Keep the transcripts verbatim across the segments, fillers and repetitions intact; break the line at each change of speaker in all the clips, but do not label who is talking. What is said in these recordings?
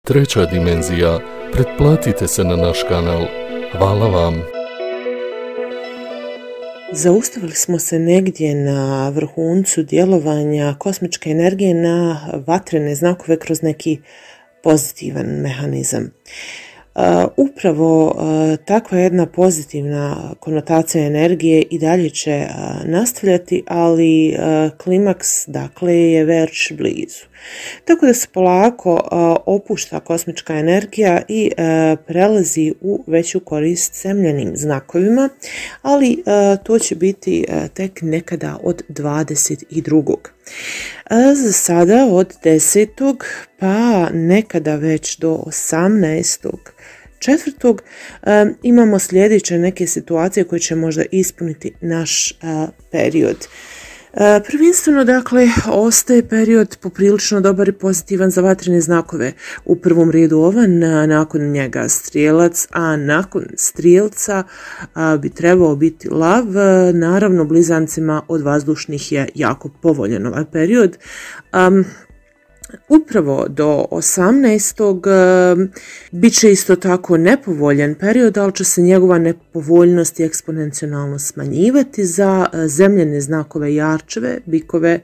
Treća dimenzija. Pretplatite se na naš kanal. Hvala vam.
Zaustavili smo se negdje na vrhuncu djelovanja kosmičke energije na vatrene znakove kroz neki pozitivan mehanizam. Uh, upravo uh, takva jedna pozitivna konotacija energije i dalje će uh, nastavljati, ali uh, klimaks dakle je već blizu. Tako da se polako uh, opušta kosmička energija i uh, prelazi u veću korist zemljanim znakovima, ali uh, to će biti uh, tek nekada od dvadeset drugog Za sada od desetog pa nekada već do osamnaestog četvrtog um, imamo sljedeće neke situacije koje će možda ispuniti naš uh, period. Uh, prvenstveno, dakle, ostaje period poprilično dobar i pozitivan za vatrene znakove. U prvom redu ovan, nakon njega strijelac, a nakon strijelca uh, bi trebao biti lav. Naravno, blizancima od vazdušnih je jako povoljan ovaj period. Um, Upravo do osamnaestog bit će isto tako nepovoljan period, ali će se njegova nepovoljnost i eksponencijalno smanjivati za zemljane znakove jarčeve, bikove,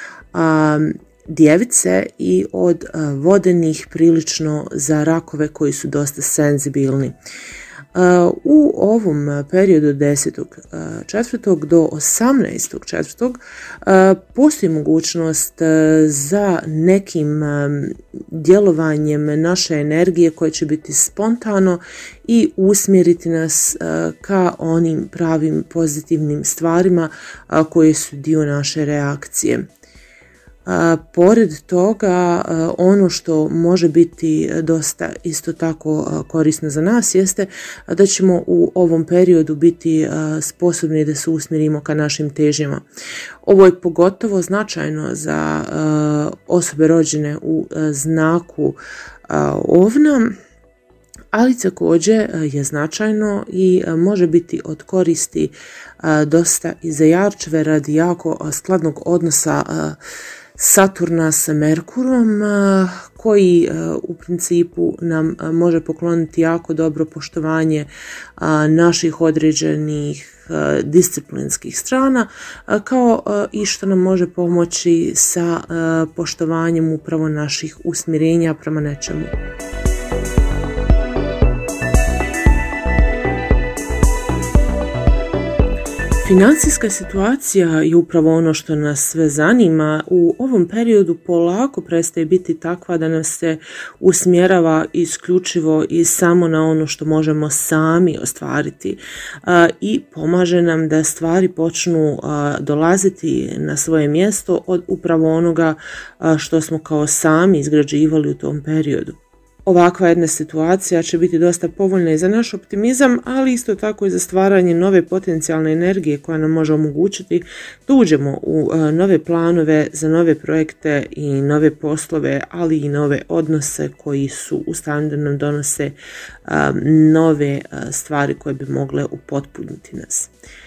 djevice i od vodenih prilično za rakove koji su dosta senzibilni. U ovom periodu desetog četvrtog do osamnaestog četvrtog postoji mogućnost za nekim djelovanjem naše energije koje će biti spontano i usmjeriti nas ka onim pravim pozitivnim stvarima koje su dio naše reakcije. A, pored toga, a, ono što može biti dosta isto tako a, korisno za nas jeste a, da ćemo u ovom periodu biti a, sposobni da se usmjerimo ka našim težnjama. Ovo je pogotovo značajno za a, osobe rođene u a, znaku a, ovna, ali također je značajno i može biti od koristi a, dosta i za jarčeve radi jako skladnog odnosa a, Saturna sa Merkurom, koji u principu nam može pokloniti jako dobro poštovanje naših određenih disciplinskih strana, kao i što nam može pomoći sa poštovanjem upravo naših usmjerenja prema nečemu. Financijska situacija je upravo ono što nas sve zanima. U ovom periodu polako prestaje biti takva da nas se usmjerava isključivo i samo na ono što možemo sami ostvariti i pomaže nam da stvari počnu dolaziti na svoje mjesto od upravo onoga što smo kao sami izgrađivali u tom periodu. Ovakva jedna situacija će biti dosta povoljna i za naš optimizam, ali isto tako i za stvaranje nove potencijalne energije koja nam može omogućiti da uđemo u nove planove za nove projekte i nove poslove, ali i nove odnose koji su u stanju da nam donose nove stvari koje bi mogle upotpuniti nas.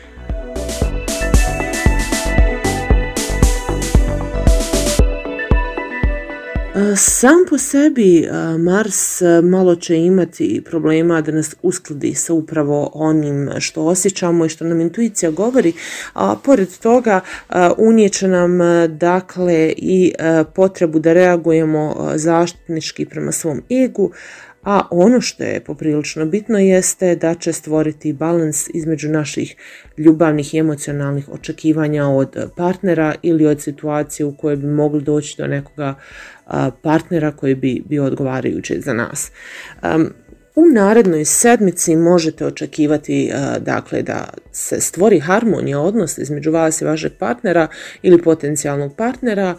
Sam po sebi Mars malo će imati problema da nas uskladi sa upravo onim što osjećamo i što nam intuicija govori, a pored toga unijeće nam dakle i potrebu da reagujemo zaštitnički prema svom egu, a ono što je poprilično bitno jeste da će stvoriti balans između naših ljubavnih i emocionalnih očekivanja od partnera ili od situacije u kojoj bi mogli doći do nekoga partnera koji bi bio odgovarajući za nas. U narednoj sedmici možete očekivati dakle, da se stvori harmonija odnosa između vas i vašeg partnera ili potencijalnog partnera.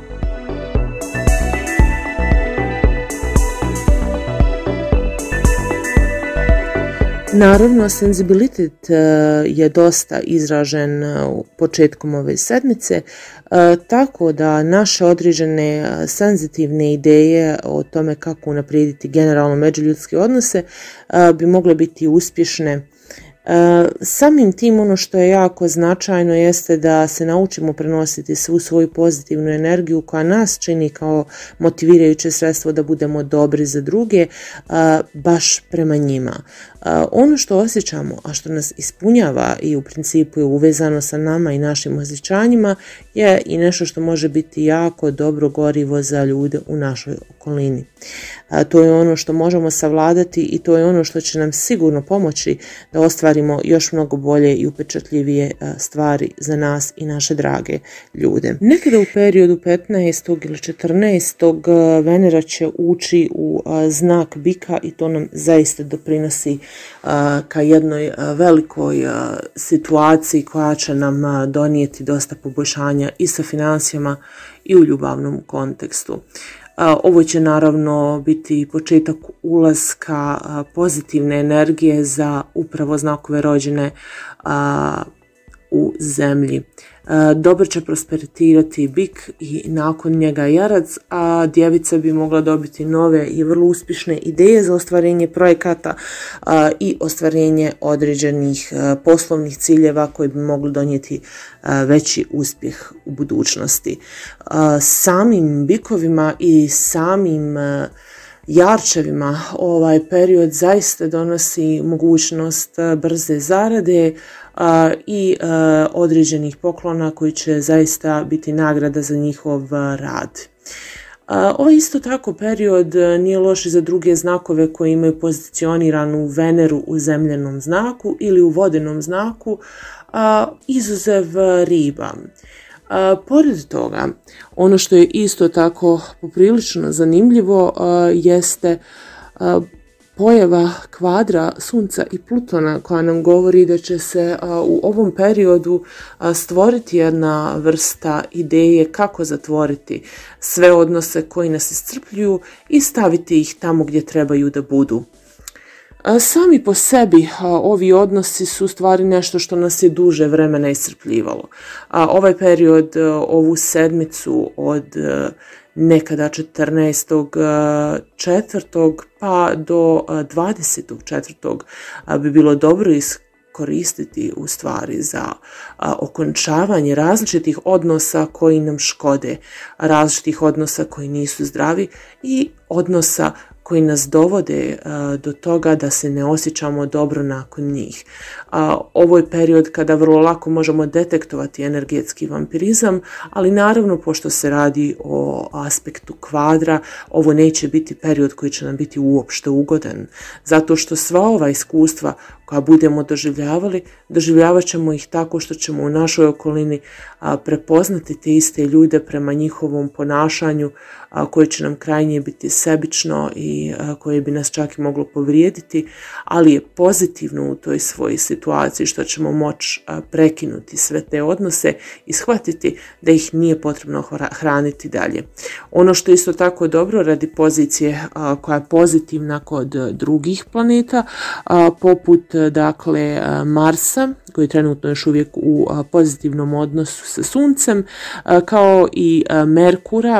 Naravno, senzibilitet je dosta izražen početkom ove sedmice, tako da naše određene senzitivne ideje o tome kako unaprijediti generalno međuljudske odnose bi mogle biti uspješne Samim tim ono što je jako značajno jeste da se naučimo prenositi svu svoju pozitivnu energiju koja nas čini kao motivirajuće sredstvo da budemo dobri za druge, baš prema njima. Ono što osjećamo, a što nas ispunjava i u principu je uvezano sa nama i našim osjećanjima, je i nešto što može biti jako dobro gorivo za ljude u našoj okolini. To je ono što možemo savladati i to je ono što će nam sigurno pomoći da ostvarimo još mnogo bolje i upečatljivije stvari za nas i naše drage ljude. Nekada u periodu petnaestog ili četrnaestog Venera će ući u znak bika i to nam zaista doprinosi ka jednoj velikoj situaciji koja će nam donijeti dosta poboljšanja i sa financijama i u ljubavnom kontekstu. Ovo će naravno biti početak ulaska pozitivne energije za upravo znakove rođene u zemlji. Dobro će prosperitirati bik i nakon njega jarac, a djevica bi mogla dobiti nove i vrlo uspješne ideje za ostvarenje projekata i ostvarenje određenih poslovnih ciljeva koji bi mogli donijeti veći uspjeh u budućnosti. Samim bikovima i samim jarčevima ovaj period zaista donosi mogućnost brze zarade i određenih poklona koji će zaista biti nagrada za njihov rad. Ovo isto tako period nije loš i za druge znakove koji imaju pozicioniranu Veneru u zemljanom znaku ili u vodenom znaku, izuzev riba. Pored toga, ono što je isto tako poprilično zanimljivo jeste pojava kvadra Sunca i Plutona koja nam govori da će se u ovom periodu stvoriti jedna vrsta ideje kako zatvoriti sve odnose koji nas iscrpljuju i staviti ih tamo gdje trebaju da budu. Sami po sebi ovi odnosi su stvari nešto što nas je duže vremena iscrpljivalo. Ovaj period, ovu sedmicu od nekada četrnaestog četvrtog pa do dvadesetog četvrtog bi bilo dobro iskoristiti u stvari za okončavanje različitih odnosa koji nam škode, različitih odnosa koji nisu zdravi i odnosa koji nas dovode uh, do toga da se ne osjećamo dobro nakon njih. Uh, ovo je period kada vrlo lako možemo detektovati energetski vampirizam, ali naravno pošto se radi o aspektu kvadra, ovo neće biti period koji će nam biti uopšte ugodan, zato što sva ova iskustva koja budemo doživljavali, doživljavat ćemo ih tako što ćemo u našoj okolini a, prepoznati te iste ljude prema njihovom ponašanju a, koje će nam krajnje biti sebično i a, koje bi nas čak i moglo povrijediti, ali je pozitivno u toj svojoj situaciji što ćemo moći prekinuti sve te odnose i shvatiti da ih nije potrebno hraniti dalje. Ono što je isto tako dobro radi pozicije a, koja je pozitivna kod drugih planeta, a, poput dakle Marsa, koji je trenutno još uvijek u pozitivnom odnosu sa Suncem, kao i Merkura.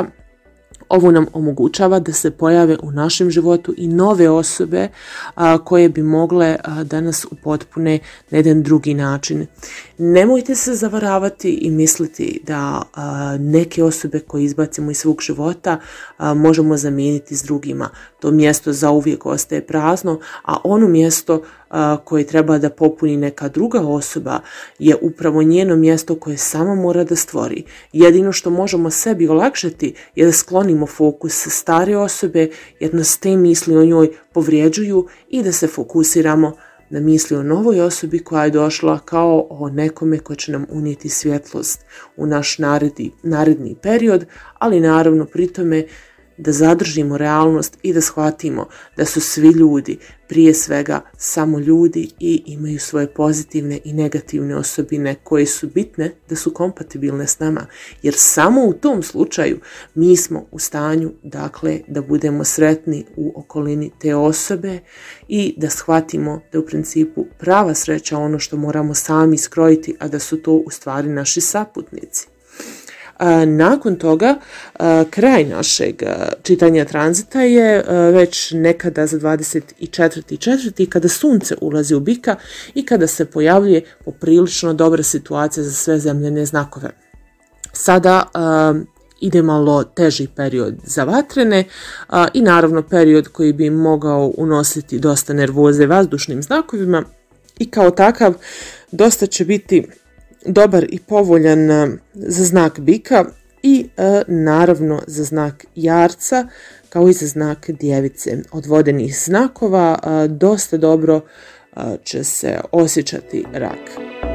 Ovo nam omogućava da se pojave u našem životu i nove osobe a, koje bi mogle a, da nas upotpune na jedan drugi način. Nemojte se zavaravati i misliti da a, neke osobe koje izbacimo iz svog života a, možemo zamijeniti s drugima. To mjesto zauvijek ostaje prazno, a ono mjesto a, koje treba da popuni neka druga osoba je upravo njeno mjesto koje sama mora da stvori. Jedino što možemo sebi olakšati je da sklonimo fokus stare osobe jer nas te misli o njoj povrijeđuju i da se fokusiramo na misli o novoj osobi koja je došla kao o nekome ko će nam unijeti svjetlost u naš naredni, naredni period, ali naravno pri tome da zadržimo realnost i da shvatimo da su svi ljudi prije svega samo ljudi i imaju svoje pozitivne i negativne osobine koje su bitne da su kompatibilne s nama, jer samo u tom slučaju mi smo u stanju dakle da budemo sretni u okolini te osobe i da shvatimo da u principu prava sreća ono što moramo sami skrojiti, a da su to u stvari naši saputnici. Nakon toga, kraj našeg čitanja tranzita je već nekada za dvadeset četvrti četvrti kada sunce ulazi u bika i kada se pojavljuje poprilično dobra situacija za sve zemljane znakove. Sada ide malo teži period za vatrene a, i naravno period koji bi mogao unositi dosta nervoze vazdušnim znakovima i kao takav dosta će biti dobar i povoljan a, za znak bika i a, naravno za znak jarca kao i za znak djevice. Od vodenih znakova a, dosta dobro a, će se osjećati rak.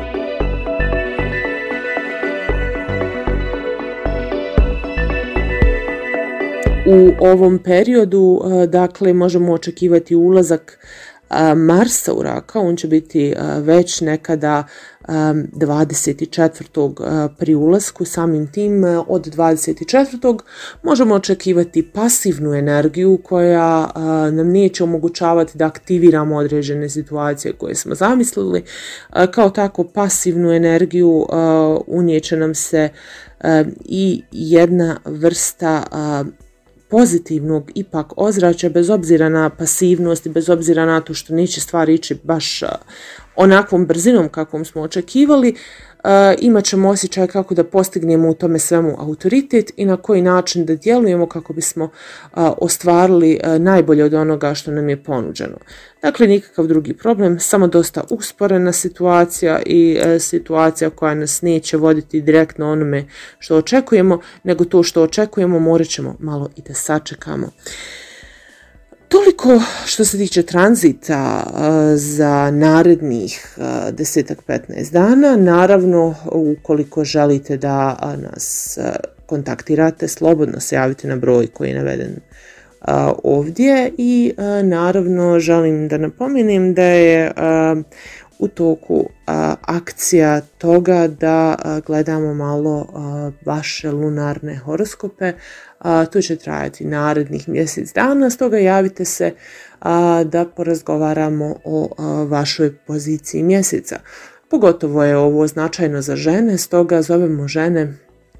U ovom periodu, dakle, možemo očekivati ulazak Marsa u raka, on će biti već nekada dvadeset četvrtog pri ulasku, samim tim od dvadeset četvrtog možemo očekivati pasivnu energiju koja nam neće omogućavati da aktiviramo određene situacije koje smo zamislili. Kao tako pasivnu energiju unijeće nam se i jedna vrsta pozitivnog ipak ozračja, bez obzira na pasivnost i bez obzira na to što neće stvari ići baš onakvom brzinom kakvom smo očekivali, imat ćemo osjećaj kako da postignemo u tome svemu autoritet i na koji način da djelujemo kako bismo ostvarili najbolje od onoga što nam je ponuđeno. Dakle, nikakav drugi problem, samo dosta usporena situacija i situacija koja nas neće voditi direktno onome što očekujemo, nego to što očekujemo morat ćemo malo i da sačekamo. Toliko što se tiče tranzita za narednih desetak petnaest dana. Naravno, ukoliko želite da nas kontaktirate, slobodno se javite na broj koji je naveden ovdje i naravno želim da napomenem da je u toku akcija toga da gledamo malo vaše lunarne horoskope. To će trajati narednih mjesec dana, stoga javite se da porazgovaramo o vašoj poziciji mjeseca. Pogotovo je ovo značajno za žene, stoga zovemo žene.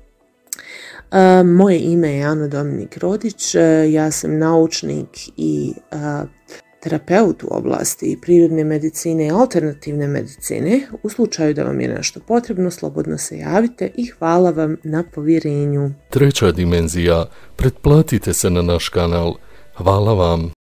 Moje ime je Ana Dominik Rodić, ja sam naučnik i terapeut u oblasti prirodne medicine i alternativne medicine. U slučaju da vam je nešto potrebno, slobodno se javite i hvala vam na povjerenju.
Treća dimenzija, pretplatite se na naš kanal. Hvala vam.